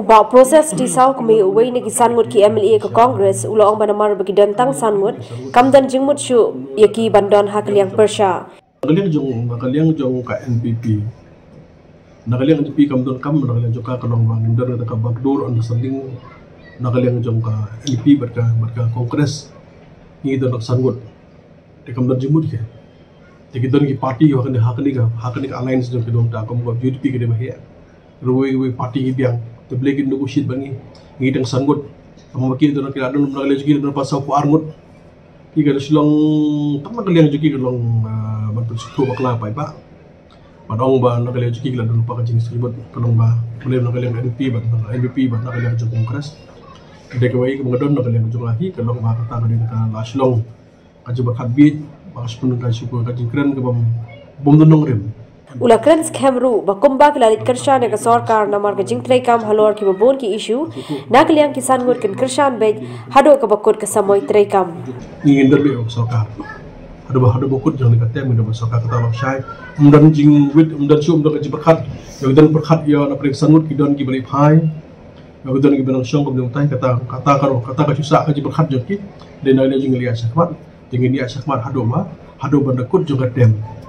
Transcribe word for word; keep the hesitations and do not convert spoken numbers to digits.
ba proses di sau kami uwai ni kisan mut ki M L A ke Congress ulo ong banamar bagi dantang sanmut kamdan jingmut syu yaki bandon hakliang persya nakaliang jong nakaliang jong ka N P P nakaliang N P P kamdon kam nakaliang jong ka kanong mangindar ka bagdur ang saling nakaliang jong ka N P P berka berka Congress ni don sangut de kamdon jingmut ke de kidon ki party yo kan hakli ka hakli ka alliance jong kidon ta kom ko U D P ke de mahia ruwe we party ki biang te blegi negotiate bangi ngi tang sangut pamaki don kila don nakaliang jong don pasau ku arngut ki ga silong tam nakaliang jong ki long bantu suku bakla pai ba madong ba nakaliang jong ki la don pa ka jing ribut kanong ba boleh nakaliang N P P ba N P P ba nakaliang jong Congress de ke wai ngadon nakaliang jong lahi kalong ba kata ka ka laslong ka jong khabit pas pun ka suku ka jing kren ke bom bom donong rem Ula krens kemru ba kumbak lalit kershan ke sarkar namar ke jingtrai kam halor ki babon ki issue nakliang kisan ngur ken kershan bej hado ke bakut ke samoy trai kam ingin derbe sarkar hado ba hado bakut jang dekat tem do sarkar kata bang syai umdan jing wit umdan sum do ke berkat yo dan berkat yo na prek sangut ki don ki bali phai yo don ki benang syong kom dong tai kata kata karo kata ka susah ka berkat jo ki de na le jing liya sakmat jing liya sakmat hado ma hado bandakut jo tem